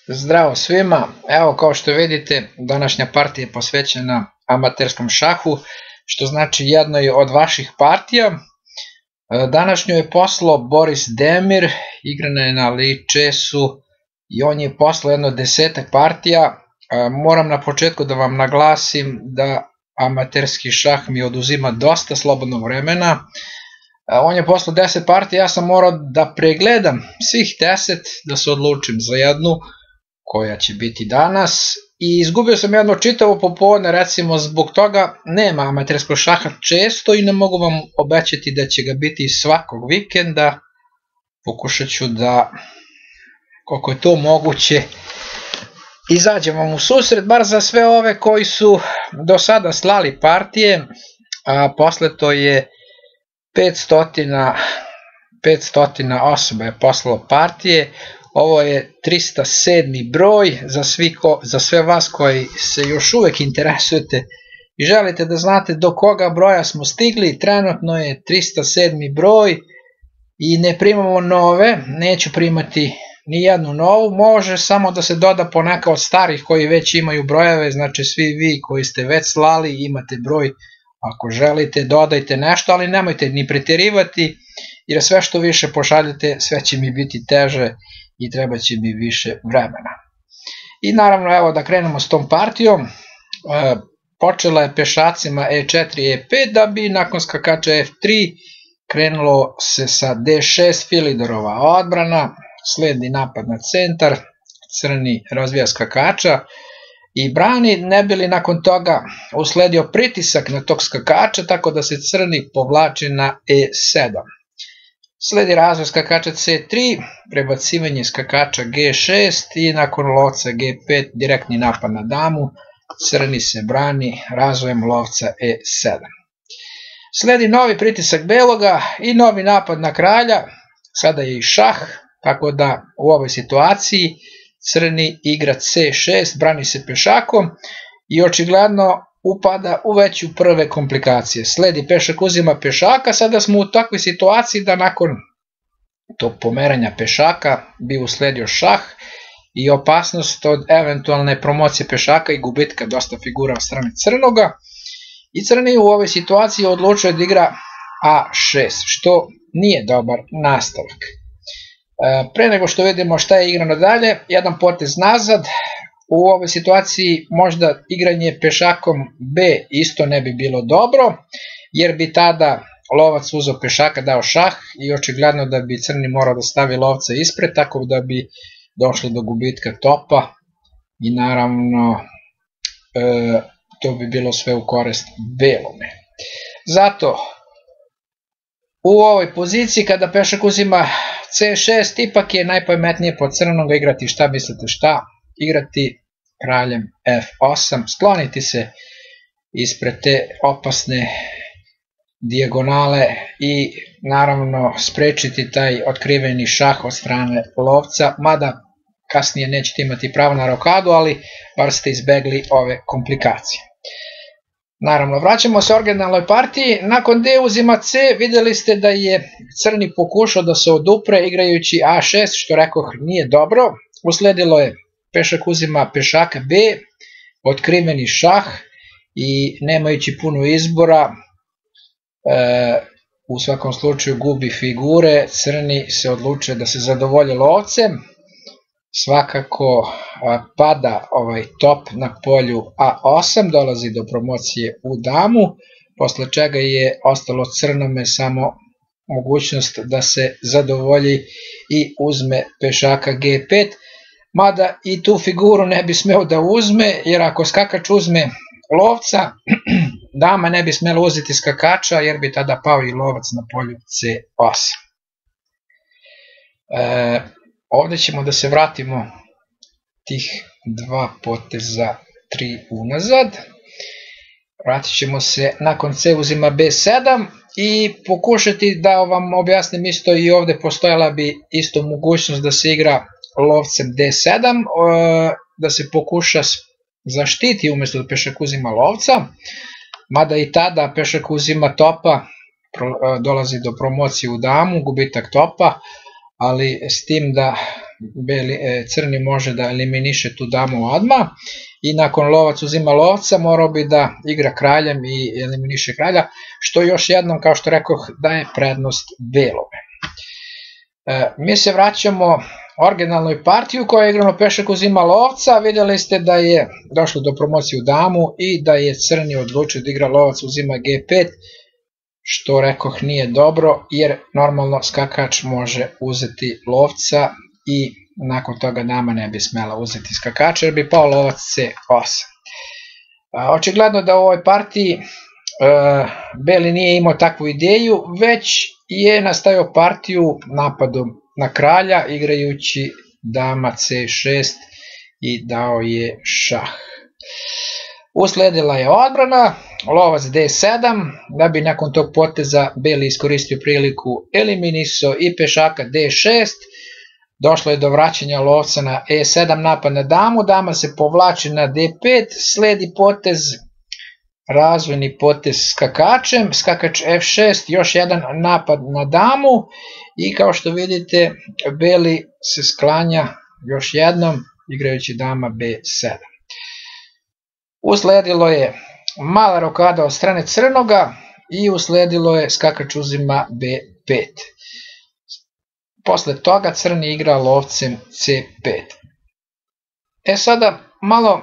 Zdravo svima, evo kao što vidite današnja partija je posvećena amaterskom šahu, što znači jednoj od vaših partija. Današnju je poslao Boris Demir, igrana je na Ličesu i on je poslao jedno 10 partija. Moram na početku da vam naglasim da amaterski šah mi oduzima dosta slobodnog vremena. On je poslao 10 partija, ja sam morao da pregledam svih 10, da se odlučim za jednu koja će biti danas, i izgubio sam jedno čitavo popodne, recimo zbog toga nema amaterskog šaha često i ne mogu vam obećati da će ga biti svakog vikenda. Pokušat ću da, koliko je to moguće, izađem vam u susret, bar za sve ove koji su do sada slali partije, a posle to je 500 osoba je poslalo partije. Ovo je 307. broj za sve vas koji se još uvek interesujete i želite da znate do koga broja smo stigli. Trenutno je 307. broj i ne primamo nove, neću primati ni jednu novu, može samo da se doda poneka od starih koji već imaju brojeve, znači svi vi koji ste već slali imate broj, ako želite dodajte nešto, ali nemojte ni preterivati, jer sve što više pošaljete sve će mi biti teže i treba će mi više vremena. I naravno, evo da krenemo s tom partijom. Počela je pešacima E4 i E5, da bi nakon skakača F3 krenulo se sa D6, Filidorova odbrana, sledi napad na centar, crni razvija skakača i brani, ne bi li nakon toga usledio pritisak na tog skakača, tako da se crni povlači na E7. Sledi razvoj skakača C3, prebacivanje skakača G6 i nakon lovca G5 direktni napad na damu, crni se brani razvojem lovca E7. Sledi novi pritisak beloga i novi napad na kralja, sada je i šah, tako da u ovoj situaciji crni igra C6, brani se pešakom i očigledno upada u veću prve komplikacije. Sledi pešak uzima pešaka, sada smo u takvoj situaciji da nakon tog pomeranja pešaka bi usledio šah i opasnost od eventualne promocije pešaka i gubitka dosta figura od strane crnoga. I crni u ovoj situaciji odlučuje da igra A6, što nije dobar nastavak. Pre nego što vidimo šta je igrano dalje, jedan potez nazad. U ovoj situaciji možda igranje pešakom B isto ne bi bilo dobro, jer bi tada lovac uzeo pešaka, dao šah i očigledno da bi crni morao da stavi lovca ispred, tako da bi došlo do gubitka topa i naravno to bi bilo sve u korist belome. Zato u ovoj poziciji kada pešak uzima C6 ipak je najpametnije po crnog igrati, šta mislite šta? Igrati kraljem F8, skloniti se ispred te opasne dijagonale i naravno sprečiti taj otkriveni šah od strane lovca, mada kasnije nećete imati pravo na rokadu, ali bar ste izbegli ove komplikacije. Naravno, vraćamo se originalnoj partiji. Nakon D uzima C, videli ste da je crni pokušao da se odupre igrajući A6, što rekoh nije dobro. Usledilo je pešak uzima pešaka B, otkriveni šah i nemajući puno izbora, u svakom slučaju gubi figure, crni se odlučuje da se zadovolje lovcem, svakako pada ovaj top na polju A8, dolazi do promocije u damu, posle čega je ostalo crnome samo mogućnost da se zadovolji i uzme pešaka G5, mada i tu figuru ne bi smeo da uzme, jer ako skakač uzme lovca, dama ne bi smela uzeti skakača, jer bi tada pao i lovac na polju C8. Ovde ćemo da se vratimo tih dva poteza 3 unazad. Vratit ćemo se nakon C uzima B7 i pokušati da vam objasnim isto, i ovde postojala bi isto mogućnost da se igra lovcem D7, da se pokuša zaštiti umesto da pešak uzima lovca, mada i tada pešak uzima topa, dolazi do promocije u damu, gubitak topa, ali s tim da crni može da eliminiše tu damu odmah i nakon lovac uzima lovca morao bi da igra kraljem i eliminiše kralja, što još jednom, kao što rekoh, daje prednost belome. Mi se vraćamo originalnoj partiji u kojoj je igrano pešak uzima lovca. Vidjeli ste da je došlo do promocije u damu i da je crni odlučio da igra lovac uzima G5, što rekoh nije dobro, jer normalno skakač može uzeti lovca i nakon toga dama ne bi smela uzeti skakača jer bi pao lovac C8. Očigledno da u ovoj partiji beli nije imao takvu ideju, već je nastavio partiju napadom na kralja igrajući dama C6 i dao je šah. Usledila je odbrana, lovac D7, da bi nakon tog poteza beli iskoristio priliku, eliminisao i pešaka D6, došlo je do vraćanja lovca na E7, napad na damu, dama se povlači na D5, sledi potez, razvojni potez skakačem, skakač F6, još jedan napad na damu i kao što vidite beli se sklanja još jednom igrajući dama B7. Usledilo je mala rokada od strane crnoga i usledilo je skakač uzima B5. Posle toga crni igra lovcem C5. Sada malo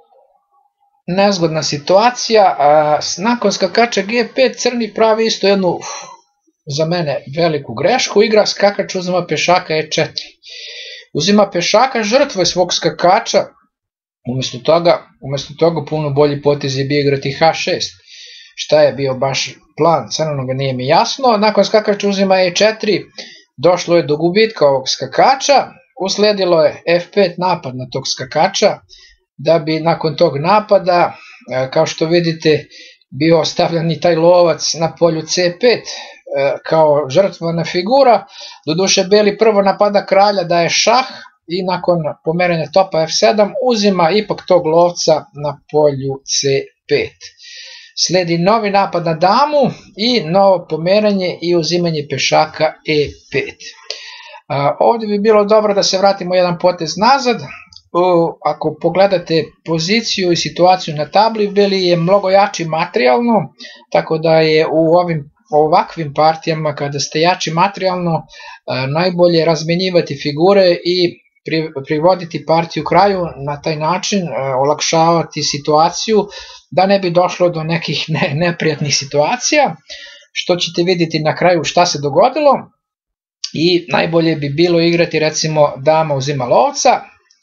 nezgodna situacija, nakon skakača G5 crni pravi isto jednu, za mene, veliku grešku, igra skakač uzima pešaka E4. Uzima pešaka, žrtvuje svog skakača, umesto toga puno bolji potez je bio igrati H6. Šta je bio baš plan crnoga nije mi jasno. Nakon skakača uzima E4, došlo je do gubitka ovog skakača, usledilo je F5 napad na tog skakača, da bi nakon tog napada, kao što vidite, bio ostavljan i taj lovac na polju C5 kao žrtvovana figura. Doduše beli prvo napada kralja, daje šah i nakon pomeranja topa F7 uzima ipak tog lovca na polju C5. Sledi novi napad na damu i novo pomeranje i uzimanje pešaka E5. Ovdje bi bilo dobro da se vratimo jedan potez nazad. Ako pogledate poziciju i situaciju na tabli, beli je mnogo jači materijalno, tako da je u ovakvim partijama kada ste jači materijalno najbolje razmenjivati figure i privoditi partiju kraju, na taj način olakšavati situaciju da ne bi došlo do nekih neprijatnih situacija, što ćete vidjeti na kraju šta se dogodilo. I najbolje bi bilo igrati recimo dama uzima lovca,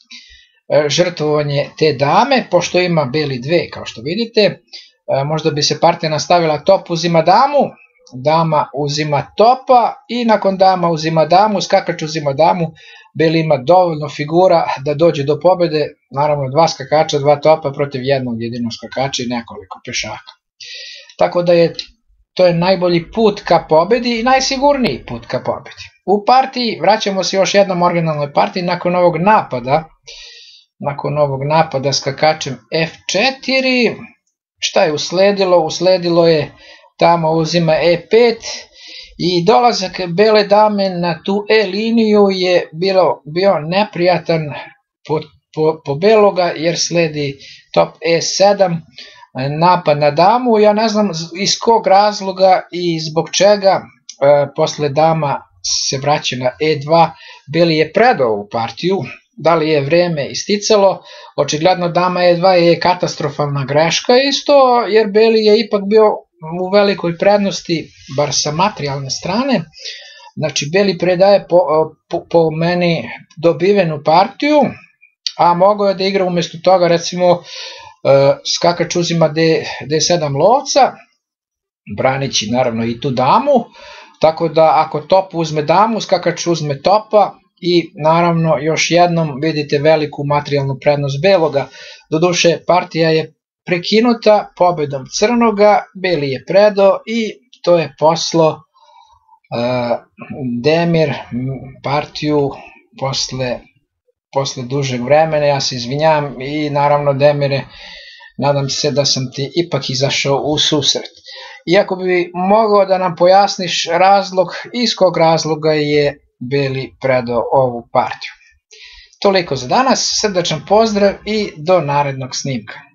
žrtvovanje te dame, pošto ima beli dve kao što vidite, možda bi se partija nastavila top uzima damu, dama uzima topa i nakon dama uzima damu, skakač uzima damu, beli ima dovoljno figura da dođe do pobjede, naravno dva skakača, dva topa protiv jednog jedinog skakača i nekoliko pešaka. Tako da to je najbolji put ka pobjedi i najsigurniji put ka pobjedi. U partiji, vraćamo se još jednom originalnoj partiji, nakon ovog napada skakačem F4, šta je usledilo? Usledilo je dama uzima E5 i dolazak bele dame na tu E liniju je bio neprijatan po beloga jer sledi top E7, napad na damu. Ja ne znam iz kog razloga i zbog čega posle dama se vraća na E2, beli je predao ovu partiju. Da li je vreme isticalo? Očigledno dama E2 je katastrofalna greška isto, jer beli je ipak bio u velikoj prednosti, bar sa materijalne strane. Znači, beli predaje po meni dobivenu partiju, a mogao je da igra umjesto toga, recimo, skakač uzima D7 lovca, branići naravno i tu damu, tako da ako top uzme damu, skakač uzme topa i naravno još jednom vidite veliku materijalnu prednost beloga. Doduše, partija je prekinuta pobedom crnoga, beli je predao i to je poslo Demir partiju posle dužeg vremena. Ja se izvinjam i naravno Demire, nadam se da sam ti ipak izašao u susret. Iako bi mogao da nam pojasniš razlog, iz kog razloga je beli predao ovu partiju. Toliko za danas, srdačan pozdrav i do narednog snimka.